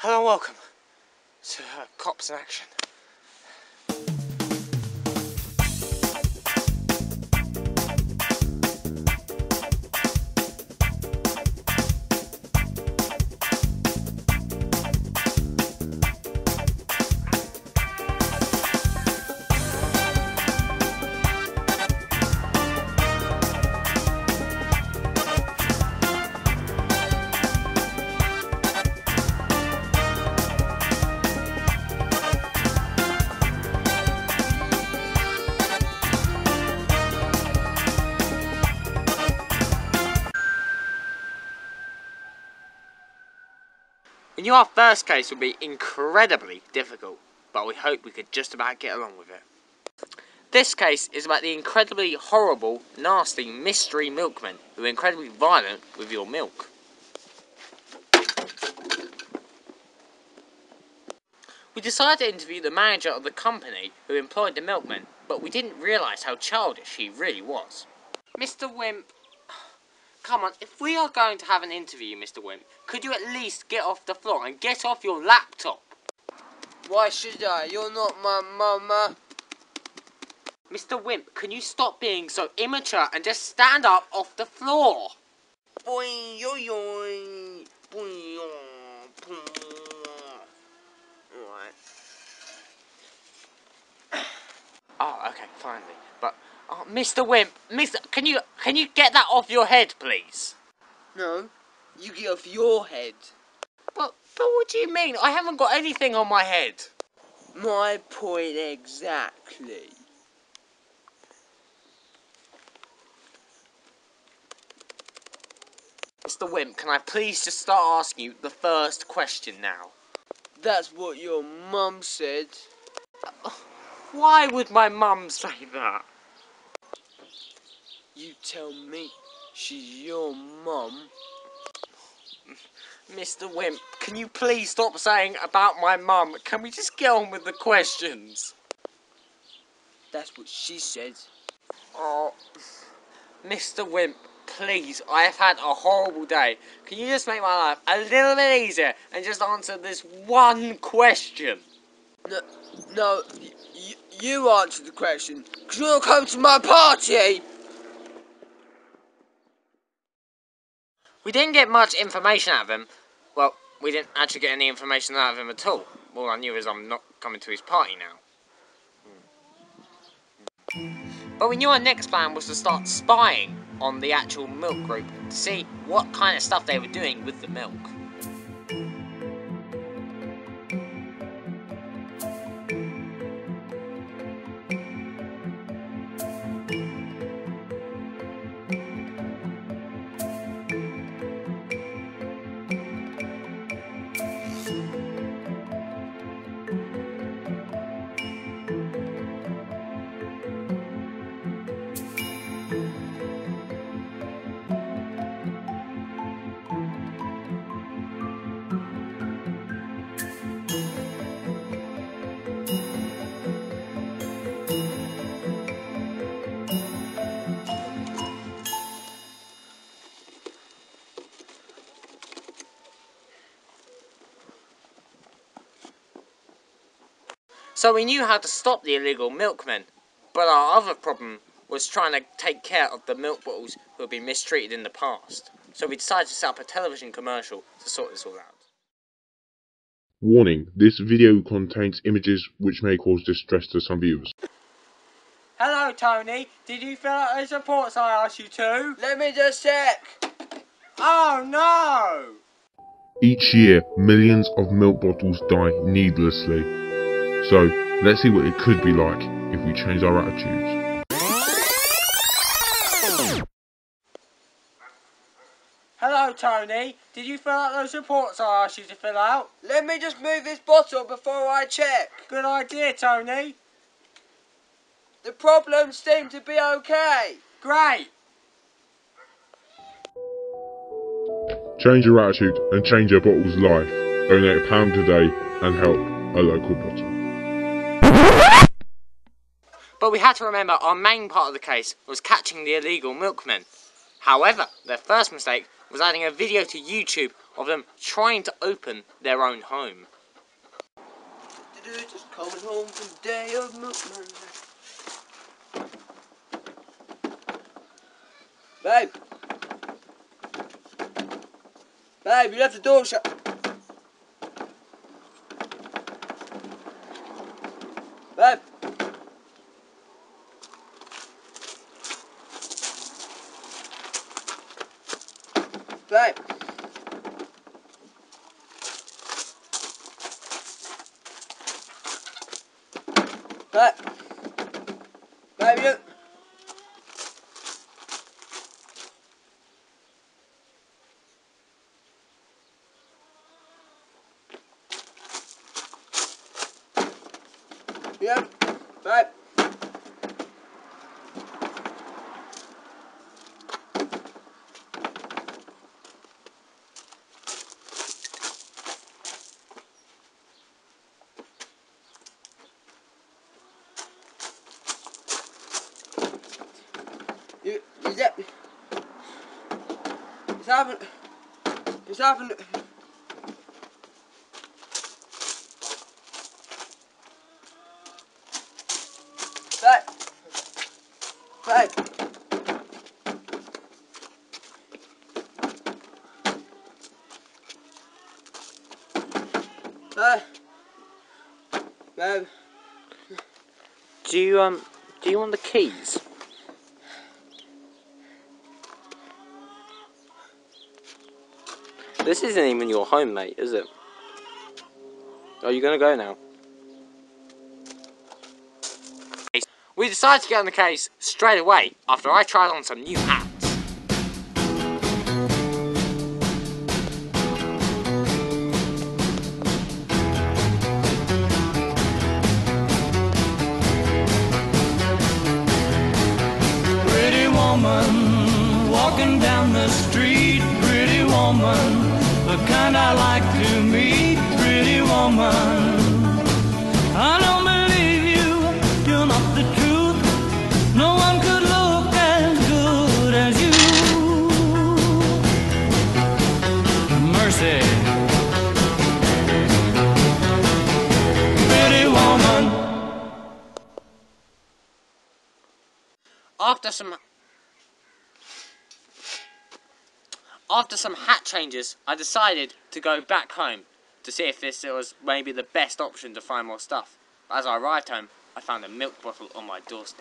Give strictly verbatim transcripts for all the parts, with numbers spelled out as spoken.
Hello and welcome to uh, Cops in Action. We knew our first case would be incredibly difficult, but we hoped we could just about get along with it. This case is about the incredibly horrible, nasty, mystery milkmen who are incredibly violent with your milk. We decided to interview the manager of the company who employed the milkmen, but we didn't realise how childish he really was. Mister Wimp, come on, if we are going to have an interview, Mister Wimp, could you at least get off the floor and get off your laptop? Why should I? You're not my mama. Mister Wimp, can you stop being so immature and just stand up off the floor? Boing, yo, yo, boing, yo, boing. Right. Oh, okay, finally. But, oh, Mister Wimp, Mister, can you can you get that off your head, please? No, you get off your head. But, but what do you mean? I haven't got anything on my head. My point exactly. Mister Wimp, can I please just start asking you the first question now? That's what your mum said. Why would my mum say that? You tell me. She's your mum. Mister Wimp, can you please stop saying about my mum? Can we just get on with the questions? That's what she said. Oh, Mister Wimp, please, I have had a horrible day. Can you just make my life a little bit easier and just answer this one question? No, no, y you answer the question, because you're coming to my party! We didn't get much information out of him. Well, we didn't actually get any information out of him at all. All I knew is I'm not coming to his party now. But we knew our next plan was to start spying on the actual milk group to see what kind of stuff they were doing with the milk. So we knew how to stop the illegal milkmen, but our other problem was trying to take care of the milk bottles who had been mistreated in the past. So we decided to set up a television commercial to sort this all out. Warning, this video contains images which may cause distress to some viewers. Hello Tony, did you fill out those reports I asked you to? Let me just check! Oh no! Each year, millions of milk bottles die needlessly. So, let's see what it could be like if we change our attitudes. Hello Tony, did you fill out those reports I asked you to fill out? Let me just move this bottle before I check. Good idea Tony. The problems seem to be okay. Great! Change your attitude and change your bottle's life. Donate a pound today and help a local bottle. But we had to remember our main part of the case was catching the illegal milkmen. However, their first mistake was adding a video to YouTube of them trying to open their own home. Just coming home from the day of milkman. Babe. Babe, you left the door shut. Babe. Babe. Babe. Babe, you. Yeah, babe. You, is that? It's happened. It's happened. Babe. Babe. Babe. Babe. Do you um do you want the keys? This isn't even your home, mate, is it? Are you gonna go now? We decided to get on the case straight away after I tried on some new hats. Pretty woman, walking down the street. Pretty woman, the kind I like to meet. Pretty woman, I don't believe you, you're not the truth. No one could look as good as you. Mercy. Pretty woman. After some After some hat changes, I decided to go back home to see if this was maybe the best option to find more stuff. As I arrived home, I found a milk bottle on my doorstep.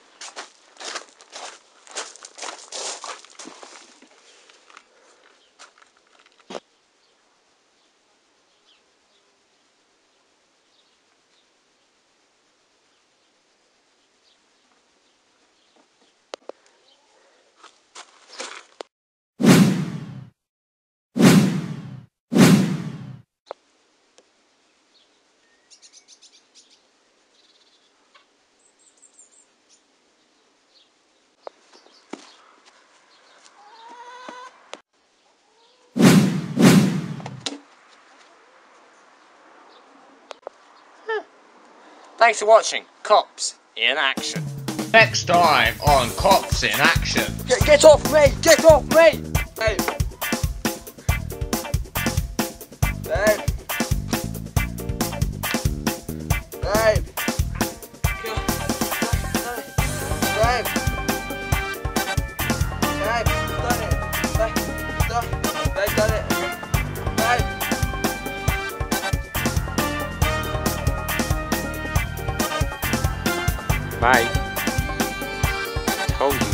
Thanks for watching Cops in Action. Next time on Cops in Action. Get, get off me! Get off me! Babe. Babe. Babe. Babe. Babe. Babe, done it. Babe, done. Babe, done it. Babe. Mate, told you.